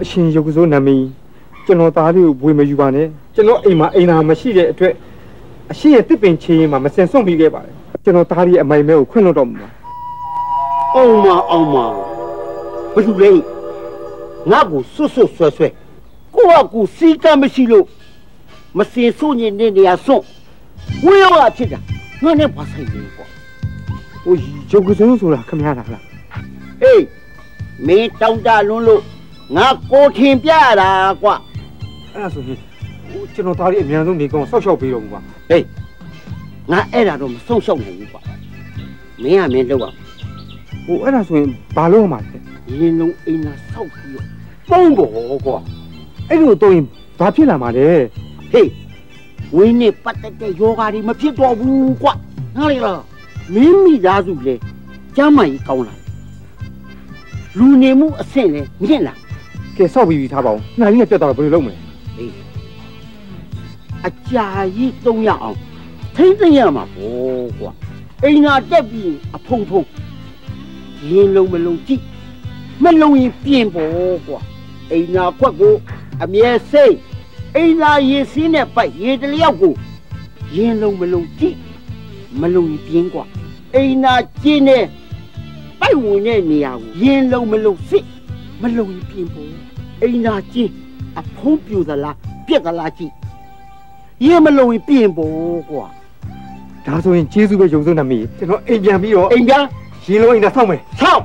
ရှင်ရုပ်စိုးနာမည်ကျွန်တော်သားလေးကိုဘွေမယူပါနဲ့ကျွန်တော်အိမ်မှာအိမ်သာမရှိတဲ့အတွက်အရှင်ရဲ့တစ်ပင်ချေးရင်မှာမစင်စွန့်ပြီးခဲ့ပါတယ်ကျွန်တော်သားလေးအမိုင်မဲကိုခွင့်လွှတ်တော်မူပါအောင်မဘယ်လိုလဲငါ့ကိုဆွဆွဆွဲကိုကကိုစီကမ်းမရှိလို့မစင်စွန့်နေနေရစွန့်ဝေးရောဖြစ်တာငါနဲ့ဘာဆိုင်လဲကွာဟိုရုပ်စိုးဆိုတာခမရတာလားအေးမင်းတောင်းတလွန်းလို့ငါကိုထင်ပြတာကွာအဲ့ဒါဆိုရင်ကျွန်တော်သားလေးအများဆုံးနေကောင်းဆောက်ရှောက်ပေးတော်မူပါဟေးငါအဲ့ဒါတော့မဆုံးရှောက်နိုင်ဘူးကွာမင်းကမင်းလောက်အောင်အဲ့ဒါဆိုရင်ဘာလို့မှလဲရင်းလုံးအိမ်သာဆောက်ပြီးတော့ပုံပေါ်ကွာအဲ့လိုတော့ရင်ဘာဖြစ်လာမှာလဲဟေးဝင်းနဲ့ပတ်သက်တဲ့ယောဂါတွေမဖြစ်တော့ဘူးကွာငါလေလားမင်းမိသားစုလေကျမ်းမာရေးကောင်းလာလူနေမှုအဆင့်လဲမြင့်လာကဲဆောက်ပြီးထားပါဦးနှာကြီးနဲ့ပြတ်သွားတော့ဘယ်လိုလုပ်မလဲဟေးအကြာကြီးသုံးရအောင်ထိမ့်သိရမှာဘောကွာအိမ်သာတက်ပြီးအဖုံရင်းလုံးမလုံးကြည့်မလုံးရင်ပြင်ပေါ်ကွာအိမ်သာခွက်ကိုအမြဲစိတ်အိမ်သာရေစင်းနဲ့ပိုက်ရေတလျောက်ကိုရင်းလုံးမလုံးကြည့်မလုံးရင်ပြင်းကွာအိမ်သာကျင်းနဲ့ပိုက်ဝင်တဲ့နေရာကိုရင်းလုံးမလုံးစစ်မလုံးရင်ပြင်ပေါ်အိမ်သာကျင်းအဖုံးပြူသလားပြက်သလားကြည့်ရင်းမလုံးရင်ပြင်ပေါ်ကွာဒါဆိုရင်ကျေးဇူးပဲရုံစိုးနာမည်ကျွန်တော်အိမ်ပြန်ပြီးတော့အိမ်ပြန်ရင်းလုံးအိမ်သာဆောက်မယ်ဆောက်